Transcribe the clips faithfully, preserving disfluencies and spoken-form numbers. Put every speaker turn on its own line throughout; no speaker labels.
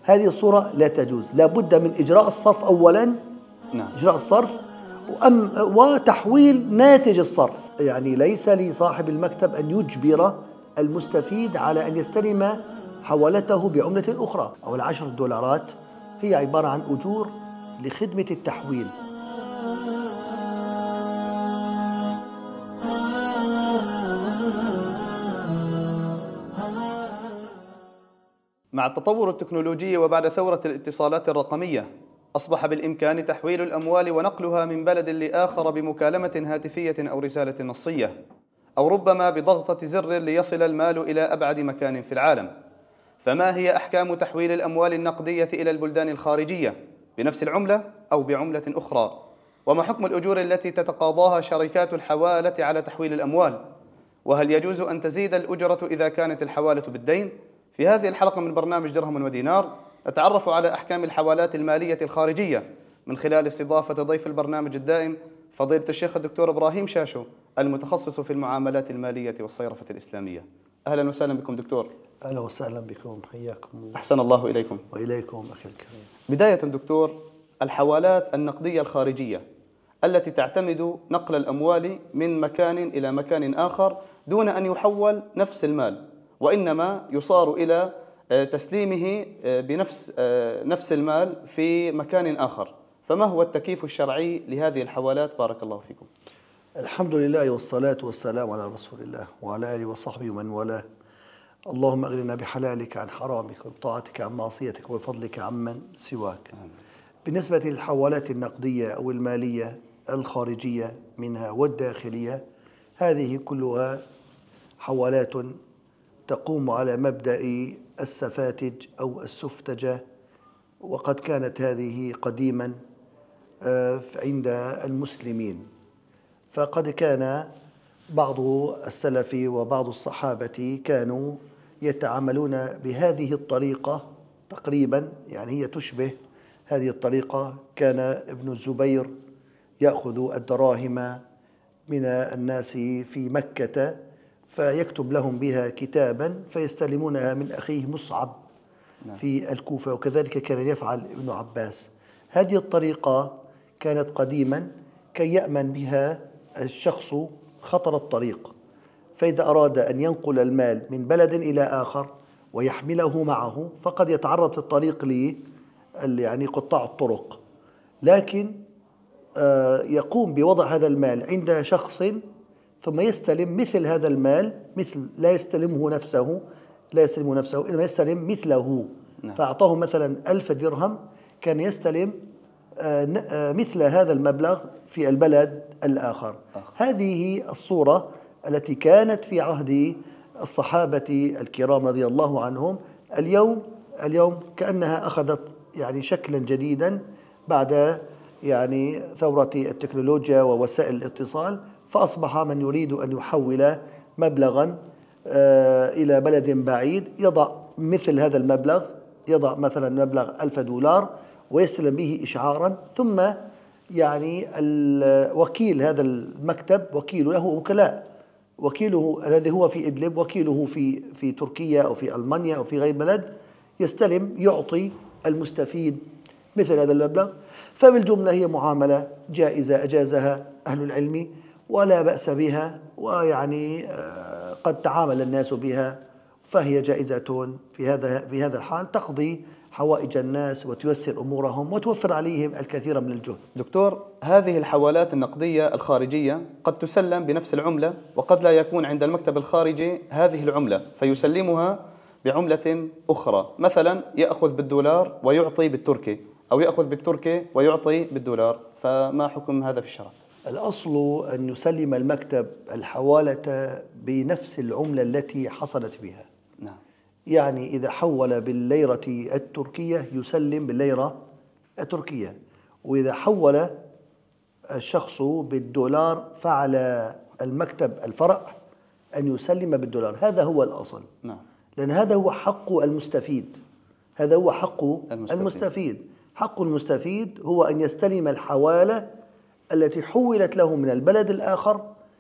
هذه الصورة لا تجوز، لا بد من إجراء الصرف أولا.
نعم.
إجراء الصرف وأم وتحويل ناتج الصرف. يعني ليس لصاحب المكتب أن يجبر المستفيد على أن يستلم حوالته بعملة أخرى. أو العشر دولارات هي عبارة عن أجور لخدمة التحويل.
مع التطور التكنولوجي وبعد ثورة الاتصالات الرقمية، أصبح بالإمكان تحويل الأموال ونقلها من بلد لآخر بمكالمة هاتفية أو رسالة نصية، أو ربما بضغطة زر ليصل المال إلى أبعد مكان في العالم. فما هي أحكام تحويل الأموال النقدية إلى البلدان الخارجية بنفس العملة أو بعملة أخرى؟ وما حكم الأجور التي تتقاضاها شركات الحوالة على تحويل الأموال؟ وهل يجوز أن تزيد الأجرة إذا كانت الحوالة بالدين؟ في هذه الحلقة من برنامج درهم ودينار نتعرف على أحكام الحوالات المالية الخارجية من خلال استضافة ضيف البرنامج الدائم فضيلة الشيخ الدكتور إبراهيم شاشو، المتخصص في المعاملات المالية والصيرفة الإسلامية. أهلا وسهلا بكم دكتور.
أهلا وسهلا بكم، حياكم.
أحسن الله إليكم.
وإليكم أخي الكريم.
بداية دكتور، الحوالات النقدية الخارجية التي تعتمد نقل الأموال من مكان إلى مكان آخر دون أن يحول نفس المال، وإنما يصار إلى تسليمه بنفس نفس المال في مكان آخر، فما هو التكييف الشرعي لهذه الحوالات؟ بارك الله فيكم.
الحمد لله والصلاة والسلام على رسول الله وعلى آله وصحبه ومن والاه. اللهم أغننا بحلالك عن حرامك وبطاعتك عن معصيتك وبفضلك عمن سواك. بالنسبة للحوالات النقدية أو المالية الخارجية منها والداخلية، هذه كلها حوالات تقوم على مبدأ السفاتج أو السفتجة، وقد كانت هذه قديما عند المسلمين. فقد كان بعض السلف وبعض الصحابة كانوا يتعاملون بهذه الطريقة تقريبا، يعني هي تشبه هذه الطريقة. كان ابن الزبير يأخذ الدراهم من الناس في مكة فيكتب لهم بها كتابا فيستلمونها من أخيه مصعب في الكوفة، وكذلك كان يفعل ابن عباس. هذه الطريقة كانت قديما كي يأمن بها الشخص خطر الطريق، فإذا أراد أن ينقل المال من بلد إلى آخر ويحمله معه فقد يتعرض في الطريق ل يعني قطاع الطرق، لكن يقوم بوضع هذا المال عند شخص ثم يستلم مثل هذا المال، مثل لا يستلمه نفسه لا يستلمه نفسه إنما يستلم مثله. نعم. فأعطاه مثلا ألف درهم، كان يستلم مثل هذا المبلغ في البلد الآخر. أخ. هذه الصورة التي كانت في عهد الصحابة الكرام رضي الله عنهم، اليوم اليوم كأنها أخذت يعني شكلا جديدا بعد يعني ثورة التكنولوجيا ووسائل الاتصال، فأصبح من يريد أن يحول مبلغا إلى بلد بعيد يضع مثل هذا المبلغ، يضع مثلا مبلغ ألف دولار ويستلم به إشعارا، ثم يعني وكيل هذا المكتب وكيل له وكلاء، وكيله الذي هو في إدلب وكيله في في تركيا أو في ألمانيا أو في غير بلد يستلم يعطي المستفيد مثل هذا المبلغ. فبالجملة هي معاملة جائزة أجازها أهل العلم ولا بأس بها، ويعني قد تعامل الناس بها، فهي جائزة في هذا في هذا الحال تقضي حوائج الناس وتيسر أمورهم وتوفر عليهم الكثير من الجهد.
دكتور، هذه الحوالات النقدية الخارجية قد تسلم بنفس العملة، وقد لا يكون عند المكتب الخارجي هذه العملة فيسلمها بعملة أخرى، مثلا يأخذ بالدولار ويعطي بالتركي، أو يأخذ بالتركي ويعطي بالدولار، فما حكم هذا في الشرع؟
الأصل أن يسلم المكتب الحوالة بنفس العملة التي حصلت بها.
نعم.
يعني إذا حول بالليرة التركية يسلم بالليرة التركية، وإذا حول الشخص بالدولار فعلى المكتب الفرع أن يسلم بالدولار. هذا هو الأصل.
نعم.
لأن هذا هو حق المستفيد، هذا هو حق المستفيد. المستفيد حق المستفيد هو أن يستلم الحوالة التي حولت له من البلد الآخر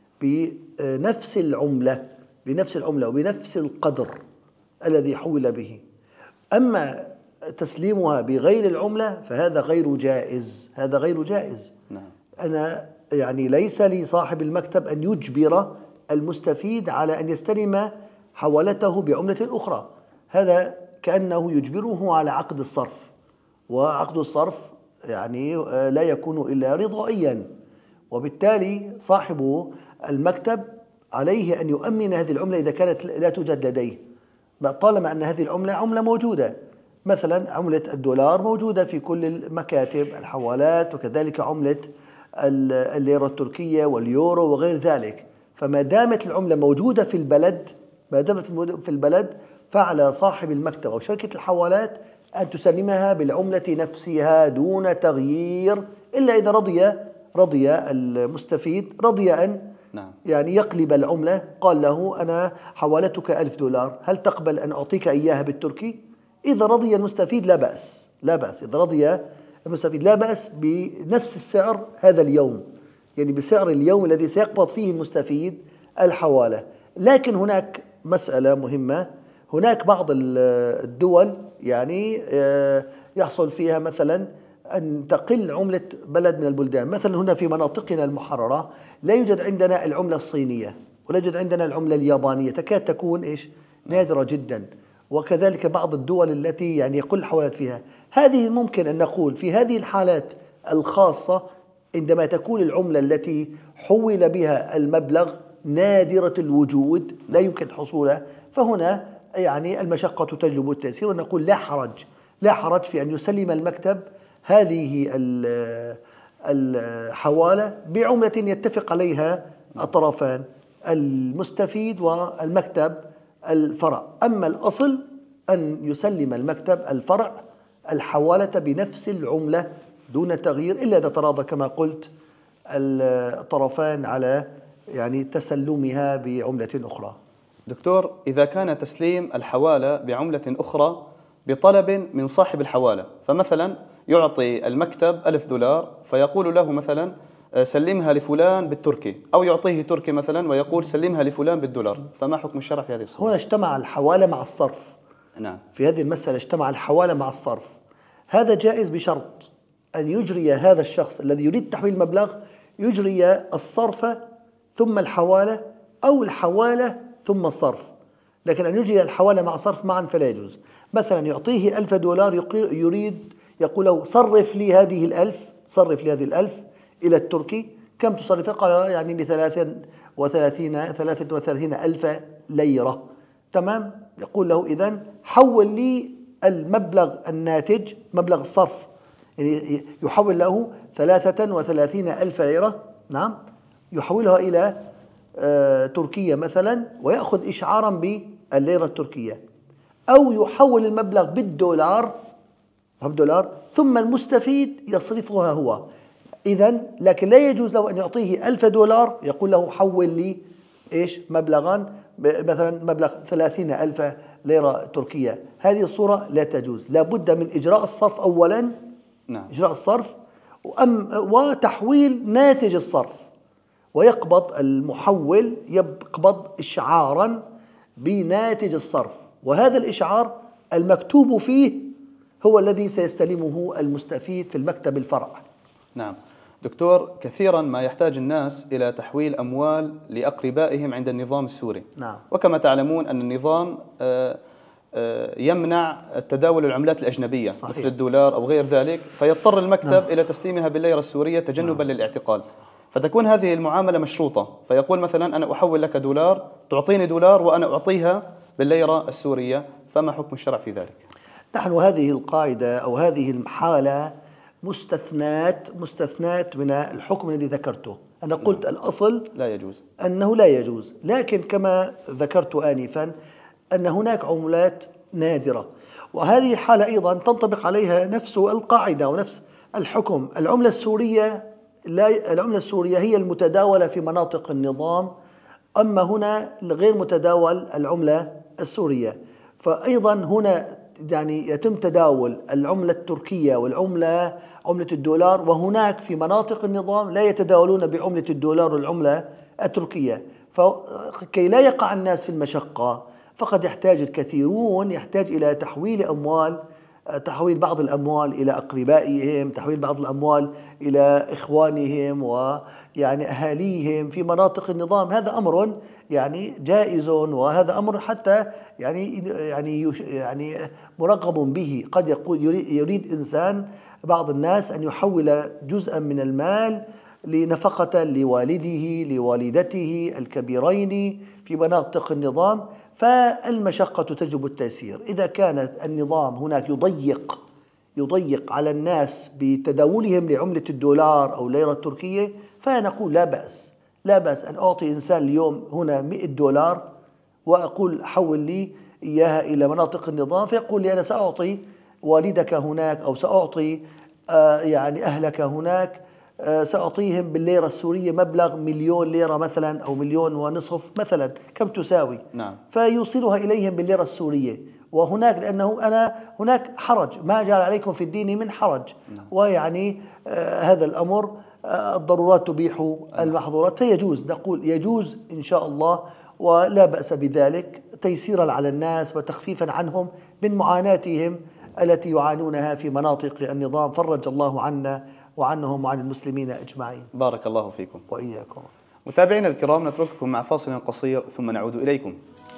بنفس العملة بنفس العملة وبنفس القدر الذي حول به. أما تسليمها بغير العملة فهذا غير جائز، هذا غير جائز.
نعم.
أنا يعني ليس لصاحب المكتب أن يجبر المستفيد على أن يستلم حوالته بعملة أخرى، هذا كأنه يجبره على عقد الصرف، وعقد الصرف يعني لا يكون إلا رضائيا، وبالتالي صاحب المكتب عليه أن يؤمن هذه العملة إذا كانت لا توجد لديه، طالما أن هذه العملة عملة موجودة. مثلا عملة الدولار موجودة في كل المكاتب الحوالات، وكذلك عملة الليرة التركية واليورو وغير ذلك. فما دامت العملة موجودة في البلد ما دامت في البلد فعلى صاحب المكتب أو شركة الحوالات أن تسلمها بالعملة نفسها دون تغيير، إلا إذا رضي رضي المستفيد رضي أن
نعم. يعني
يقلب العملة، قال له أنا حوالتك ألف دولار، هل تقبل أن أعطيك إياها بالتركي؟ إذا رضي المستفيد لا بأس، لا بأس إذا رضي المستفيد لا بأس بنفس السعر هذا اليوم، يعني بسعر اليوم الذي سيقبض فيه المستفيد الحوالة. لكن هناك مسألة مهمة، هناك بعض الدول يعني يحصل فيها مثلا أن تقل عملة بلد من البلدان. مثلا هنا في مناطقنا المحررة لا يوجد عندنا العملة الصينية ولا يوجد عندنا العملة اليابانية، تكاد تكون إيش نادرة جدا، وكذلك بعض الدول التي يعني يقل الحوالات فيها. هذه ممكن أن نقول في هذه الحالات الخاصة عندما تكون العملة التي حول بها المبلغ نادرة الوجود لا يمكن حصولها، فهنا يعني المشقة تجلب التيسير، ونقول لا حرج لا حرج في أن يسلم المكتب هذه الحوالة بعملة يتفق عليها الطرفان المستفيد والمكتب الفرع. أما الأصل أن يسلم المكتب الفرع الحوالة بنفس العملة دون تغيير، إلا إذا تراضى كما قلت الطرفان على يعني تسلمها بعملة أخرى.
دكتور، إذا كان تسليم الحوالة بعملة أخرى بطلب من صاحب الحوالة، فمثلا يعطي المكتب ألف دولار فيقول له مثلا سلمها لفلان بالتركي، أو يعطيه تركي مثلا ويقول سلمها لفلان بالدولار، فما حكم الشرع في هذه الصورة؟
هنا اجتمع الحوالة مع الصرف.
نعم.
في هذه المسألة اجتمع الحوالة مع الصرف، هذا جائز بشرط أن يجري هذا الشخص الذي يريد تحويل المبلغ يجري الصرف ثم الحوالة، أو الحوالة ثم الصرف. لكن أن يجري الحوالة مع الصرف معا فلا يجوز. مثلا يعطيه ألف دولار يريد يقول له صرف لي هذه الألف صرف لي هذه الألف إلى التركي، كم تصرفها؟ قال يعني بثلاث وثلاثين ثلاثة وثلاثين ألف ليرة. تمام. يقول له إذن حول لي المبلغ الناتج مبلغ الصرف، يعني يحول له ثلاثة وثلاثين ألف ليرة، نعم، يحولها إلى آه تركيا مثلا ويأخذ إشعارا بالليرة التركية، أو يحول المبلغ بالدولار بالدولار ثم المستفيد يصرفها هو. إذن لكن لا يجوز له أن يعطيه ألف دولار يقول له حول لي إيش مبلغان، مثلا مبلغ ثلاثين ألف ليرة تركية. هذه الصورة لا تجوز، لا بد من إجراء الصرف أولا.
نعم.
إجراء الصرف وتحويل ناتج الصرف، ويقبض المحول يقبض إشعارا بناتج الصرف، وهذا الإشعار المكتوب فيه هو الذي سيستلمه المستفيد في المكتب الفرع.
نعم. دكتور، كثيرا ما يحتاج الناس إلى تحويل أموال لأقربائهم عند النظام السوري.
نعم.
وكما تعلمون أن النظام يمنع تداول العملات الأجنبية. صحيح. مثل الدولار أو غير ذلك، فيضطر المكتب نعم. إلى تسليمها بالليرة السورية تجنبا نعم. للاعتقال. فتكون هذه المعاملة مشروطة، فيقول مثلا أنا أحول لك دولار تعطيني دولار وأنا أعطيها بالليرة السورية، فما حكم الشرع في ذلك؟
نحن هذه القاعدة أو هذه الحالة مستثنات مستثنات من الحكم الذي ذكرته. أنا قلت نعم. الأصل
لا يجوز،
أنه لا يجوز، لكن كما ذكرت آنفا أن هناك عملات نادرة، وهذه الحالة أيضا تنطبق عليها نفس القاعدة ونفس الحكم. العملة السورية لا العملة السورية هي المتداولة في مناطق النظام، أما هنا غير متداول العملة السورية. فأيضا هنا يعني يتم تداول العملة التركية والعملة عملة الدولار، وهناك في مناطق النظام لا يتداولون بعملة الدولار والعملة التركية. فكي لا يقع الناس في المشقة فقد يحتاج الكثيرون يحتاج إلى تحويل أموال تحويل بعض الأموال إلى أقربائهم، تحويل بعض الأموال إلى إخوانهم ويعني أهاليهم في مناطق النظام، هذا أمر يعني جائز، وهذا أمر حتى يعني يعني يعني مرغب به. قد يقول يريد إنسان، بعض الناس، أن يحول جزءا من المال لنفقة لوالده لوالدته الكبيرين في مناطق النظام، فالمشقة تجب التيسير. إذا كانت النظام هناك يضيق يضيق على الناس بتداولهم لعملة الدولار أو الليرة التركية، فنقول لا بأس لا بأس أن أعطي إنسان اليوم هنا مئة دولار وأقول حول لي إياها إلى مناطق النظام، فيقول لي أنا سأعطي والدك هناك أو سأعطي آه يعني أهلك هناك، آه سأعطيهم بالليرة السورية مبلغ مليون ليرة مثلا أو مليون ونصف مثلا، كم تساوي؟
نعم.
فيوصلها إليهم بالليرة السورية. وهناك لأنه أنا هناك حرج، ما جعل عليكم في الدين من حرج. نعم. ويعني آه هذا الأمر آه الضرورات تبيح المحظورات، فيجوز، نقول يجوز إن شاء الله ولا بأس بذلك، تيسيرا على الناس وتخفيفا عنهم من معاناتهم التي يعانونها في مناطق النظام. فرج الله عنا وعنهم وعن المسلمين أجمعين.
بارك الله فيكم.
وإياكم.
متابعينا الكرام، نترككم مع فاصل قصير ثم نعود إليكم.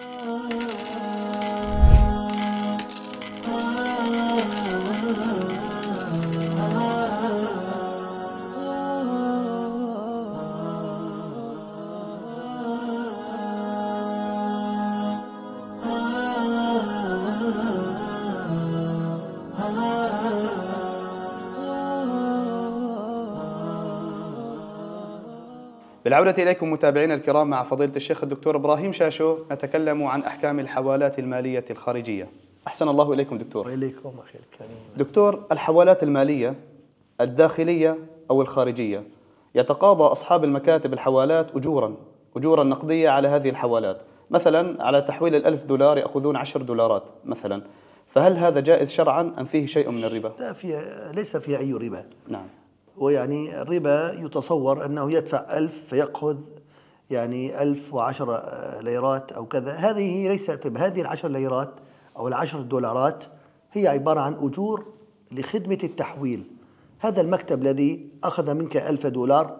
بالعودة إليكم متابعينا الكرام مع فضيلة الشيخ الدكتور إبراهيم شاشو، نتكلم عن أحكام الحوالات المالية الخارجية. أحسن الله إليكم دكتور.
وإليكم أخي الكريم.
دكتور، الحوالات المالية الداخلية أو الخارجية، يتقاضى أصحاب المكاتب الحوالات أجورا أجورا نقدية على هذه الحوالات، مثلا على تحويل الألف دولار يأخذون عشر دولارات مثلا، فهل هذا جائز شرعا أم فيه شيء من الربا؟
لا، فيه ليس فيه أي ربا.
نعم.
ويعني الربا يتصور أنه يدفع ألف فيأخذ يعني ألف وعشر ليرات أو كذا، هذه ليست ربا. هذه العشر ليرات أو العشر دولارات هي عبارة عن أجور لخدمة التحويل. هذا المكتب الذي أخذ منك ألف دولار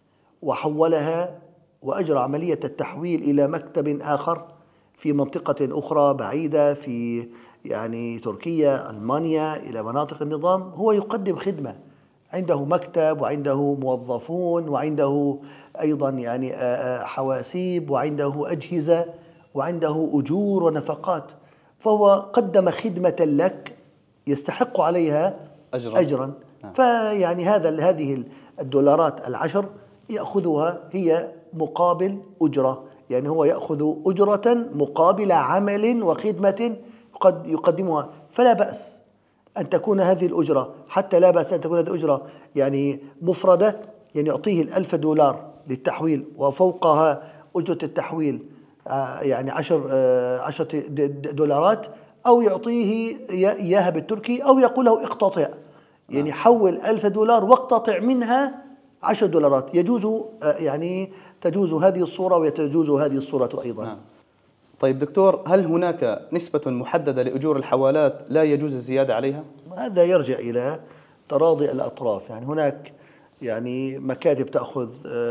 وحولها وأجرى عملية التحويل إلى مكتب آخر في منطقة أخرى بعيدة في يعني تركيا، ألمانيا، إلى مناطق النظام، هو يقدم خدمة، عنده مكتب وعنده موظفون وعنده أيضا يعني حواسيب وعنده أجهزة وعنده أجور ونفقات، فهو قدم خدمة لك يستحق عليها أجرا, أجراً. نعم. فيعني هذا هذه الدولارات العشر يأخذها هي مقابل أجرة، يعني هو يأخذ أجرة مقابل عمل وخدمة قد يقدمها، فلا بأس أن تكون هذه الأجرة، حتى لا بأس أن تكون هذه الأجرة يعني مفردة، يعني يعطيه الألف دولار للتحويل وفوقها أجرة التحويل يعني عشر عشرة دولارات، أو يعطيه إياها بالتركي، أو يقول له اقتطع، يعني حول ألف دولار واقتطع منها عشر دولارات. يجوز يعني تجوز هذه الصورة ويتجوز هذه الصورة أيضا. نعم.
طيب دكتور، هل هناك نسبة محددة لأجور الحوالات لا يجوز الزيادة عليها؟
هذا يرجع إلى تراضي الأطراف، يعني هناك يعني مكاتب تأخذ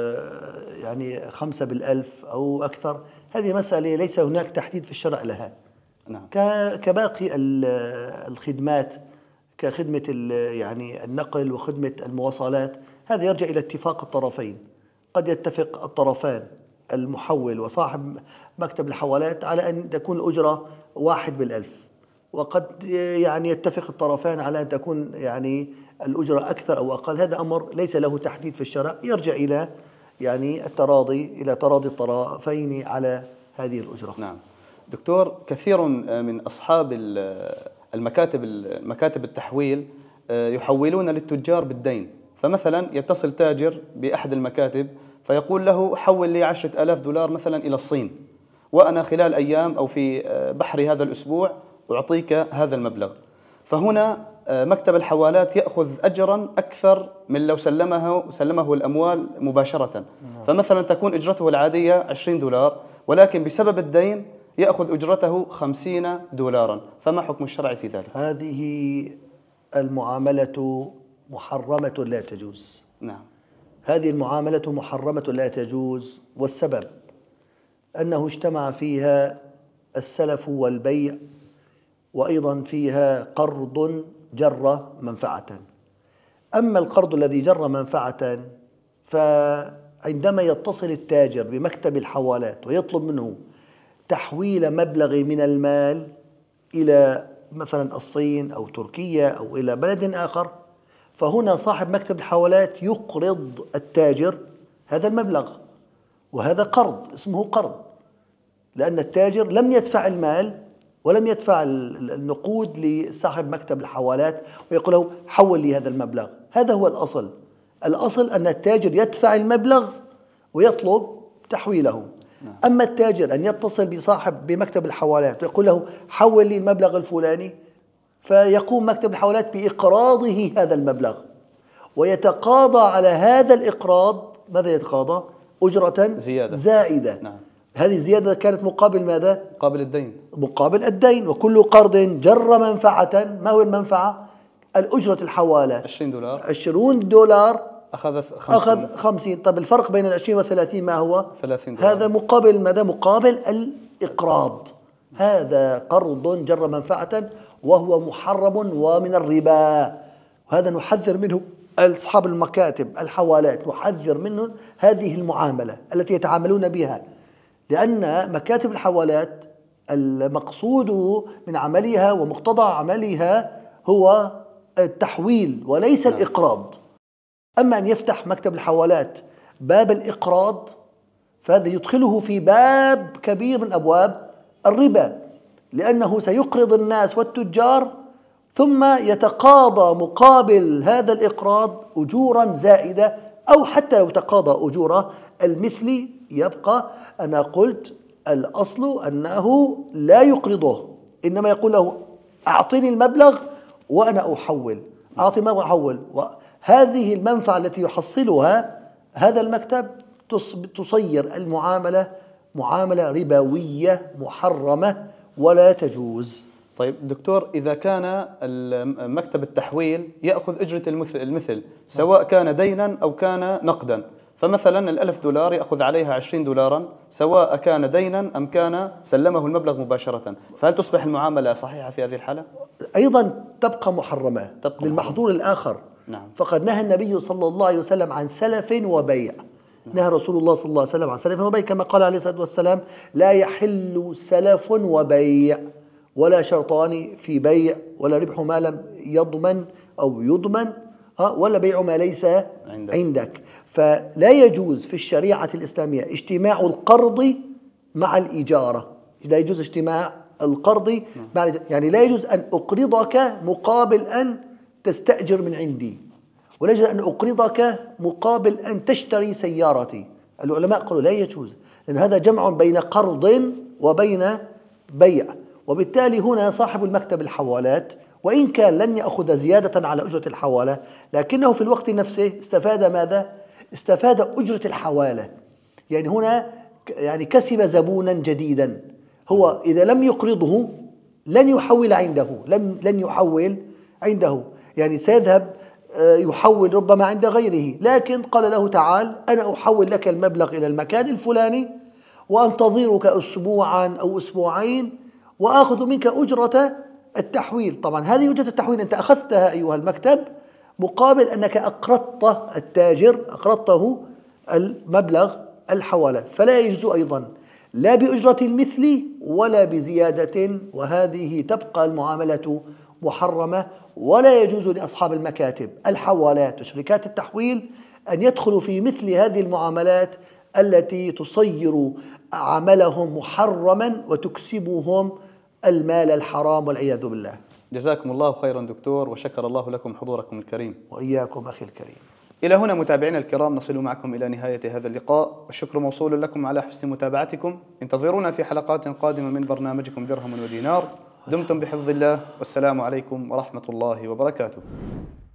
يعني خمسة بالألف أو أكثر، هذه مسألة ليس هناك تحديد في الشرع لها. نعم. كباقي الخدمات كخدمة يعني النقل وخدمة المواصلات، هذا يرجع إلى اتفاق الطرفين. قد يتفق الطرفان المحول وصاحب مكتب الحوالات على أن تكون الأجرة واحد بالألف، وقد يعني يتفق الطرفان على أن تكون يعني الأجرة أكثر أو أقل. هذا أمر ليس له تحديد في الشرع، يرجع إلى يعني التراضي إلى تراضي الطرفين على هذه الأجرة.
نعم. دكتور، كثير من أصحاب المكاتب مكاتب التحويل يحولون للتجار بالدين، فمثلا يتصل تاجر بأحد المكاتب فيقول له حول لي عشرة آلاف دولار مثلا إلى الصين، وأنا خلال أيام أو في بحر هذا الأسبوع أعطيك هذا المبلغ، فهنا مكتب الحوالات يأخذ أجرا أكثر من لو سلمه سلمه الأموال مباشرة. فمثلا تكون أجرته العادية عشرين دولار، ولكن بسبب الدين يأخذ أجرته خمسين دولارا، فما حكم الشرع في ذلك؟
هذه المعاملة محرمة لا تجوز.
نعم.
هذه المعاملة محرمة لا تجوز، والسبب أنه اجتمع فيها السلف والبيع، وأيضا فيها قرض جر منفعة. أما القرض الذي جر منفعة فعندما يتصل التاجر بمكتب الحوالات ويطلب منه تحويل مبلغ من المال إلى مثلا الصين أو تركيا أو إلى بلد آخر، فهنا صاحب مكتب الحوالات يقرض التاجر هذا المبلغ، وهذا قرض اسمه قرض، لأن التاجر لم يدفع المال ولم يدفع النقود لصاحب مكتب الحوالات ويقول له حول لي هذا المبلغ. هذا هو الأصل. الأصل أن التاجر يدفع المبلغ ويطلب تحويله. أما التاجر أن يتصل بصاحب بمكتب الحوالات ويقول له حول لي المبلغ الفلاني، فيقوم مكتب الحوالات بإقراضه هذا المبلغ ويتقاضى على هذا الإقراض. ماذا يتقاضى؟ أجرة
زيادة
زائدة.
نعم.
هذه الزيادة كانت مقابل ماذا؟
مقابل الدين.
مقابل الدين. وكل قرض جر منفعة، ما هو المنفعة؟ الأجرة الحوالة
عشرين دولار.
عشرين دولار
أخذ خمسين.
أخذ خمسين. طيب الفرق بين العشرين والثلاثين ما هو؟
ثلاثين دولار.
هذا مقابل ماذا؟ مقابل الإقراض. هذا قرض جر منفعة وهو محرم ومن الربا، وهذا نحذر منه أصحاب المكاتب الحوالات، نحذر منه هذه المعاملة التي يتعاملون بها، لأن مكاتب الحوالات المقصود من عملها ومقتضى عملها هو التحويل وليس الإقراض. أما أن يفتح مكتب الحوالات باب الإقراض فهذا يدخله في باب كبير من أبواب الربا، لأنه سيقرض الناس والتجار ثم يتقاضى مقابل هذا الإقراض أجورا زائدة، أو حتى لو تقاضى أجورة المثل يبقى. أنا قلت الأصل أنه لا يقرضه، إنما يقول له أعطني المبلغ وأنا أحول، أعطي المبلغ وأحول. وهذه المنفعة التي يحصلها هذا المكتب تصير المعاملة معاملة ربوية محرمة ولا تجوز.
طيب دكتور، إذا كان مكتب التحويل يأخذ أجرة المثل سواء كان دينا أو كان نقدا، فمثلا الألف دولار يأخذ عليها عشرين دولارا سواء كان دينا أم كان سلمه المبلغ مباشرة، فهل تصبح المعاملة صحيحة في هذه الحالة؟
أيضا تبقى محرمة
تبقى
للمحظور محرمة. الآخر.
نعم.
فقد نهى النبي صلى الله عليه وسلم عن سلف وبيع. نعم. نهى رسول الله صلى الله عليه وسلم عن سلف وبيع، كما قال عليه الصلاة والسلام لا يحل سلف وبيع ولا شرطان في بيع ولا ربح ما لم يضمن أو يضمن ولا بيع ما ليس عندك. عندك. فلا يجوز في الشريعة الإسلامية اجتماع القرض مع الإجارة. لا يجوز اجتماع القرض مع يعني لا يجوز أن أقرضك مقابل أن تستأجر من عندي، ولا يجوز أن أقرضك مقابل أن تشتري سيارتي. العلماء قالوا لا يجوز، لأن هذا جمع بين قرض وبين بيع. وبالتالي هنا صاحب المكتب الحوالات وإن كان لن يأخذ زيادة على أجرة الحوالة، لكنه في الوقت نفسه استفاد ماذا؟ استفاد أجرة الحوالة. يعني هنا يعني كسب زبونا جديدا. هو إذا لم يقرضه لن يحول عنده، لن لن يحول عنده، يعني سيذهب يحول ربما عند غيره، لكن قال له تعال أنا أحول لك المبلغ إلى المكان الفلاني وأنتظرك أسبوعا أو أسبوعين وآخذ منك أجرة التحويل. طبعا هذه أجرة التحويل أنت أخذتها أيها المكتب مقابل أنك أقرضت التاجر، أقرضته المبلغ الحوالة، فلا يجوز أيضا لا بأجرة المثل ولا بزيادة، وهذه تبقى المعاملة محرمة. ولا يجوز لأصحاب المكاتب الحوالات وشركات التحويل أن يدخلوا في مثل هذه المعاملات التي تصير عملهم محرما وتكسبهم المال الحرام والعياذ بالله.
جزاكم الله خيرا دكتور، وشكر الله لكم حضوركم الكريم.
وإياكم أخي الكريم.
إلى هنا متابعينا الكرام نصل معكم إلى نهاية هذا اللقاء، والشكر موصول لكم على حسن متابعتكم. انتظرونا في حلقات قادمة من برنامجكم درهم ودينار. دمتم بحفظ الله، والسلام عليكم ورحمة الله وبركاته.